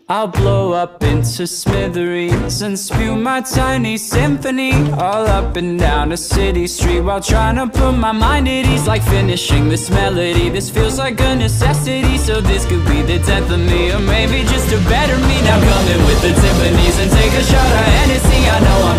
I'll blow up into smithereens and spew my tiny symphony all up and down a city street while trying to put my mind at ease. Like finishing this melody, this feels like a necessity. So this could be the death of me, or maybe just a better me. Now come in with the Tiffany's and take a shot of Hennessy. I know I'm